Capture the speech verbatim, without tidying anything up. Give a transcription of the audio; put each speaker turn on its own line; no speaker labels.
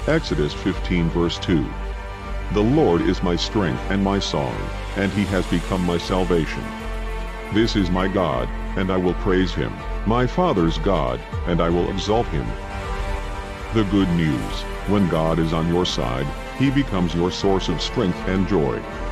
Exodus fifteen verse two. The Lord is my strength and my song, and he has become my salvation. This is my God, and I will praise him, my Father's God, and I will exalt him. The good news: when God is on your side, he becomes your source of strength and joy.